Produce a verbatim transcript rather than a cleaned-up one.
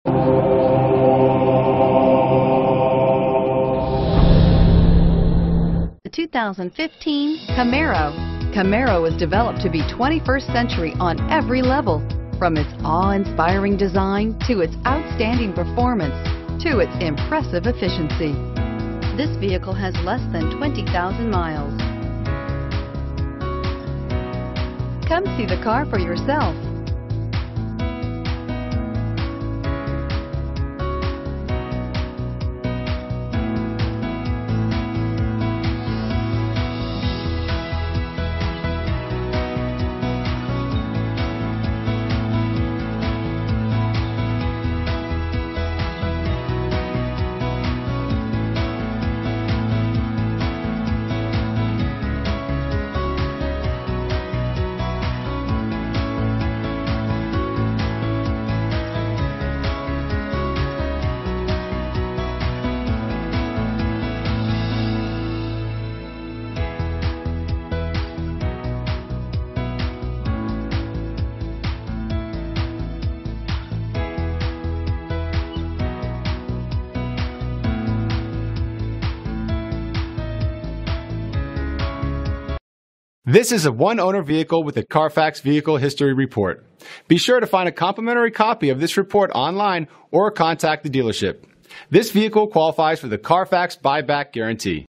The two thousand fifteen Camaro. Camaro was developed to be twenty-first century on every level, from its awe-inspiring design to its outstanding performance to its impressive efficiency. This vehicle has less than twenty thousand miles. Come see the car for yourself. This is a one-owner vehicle with a Carfax Vehicle History Report. Be sure to find a complimentary copy of this report online or contact the dealership. This vehicle qualifies for the Carfax Buyback Guarantee.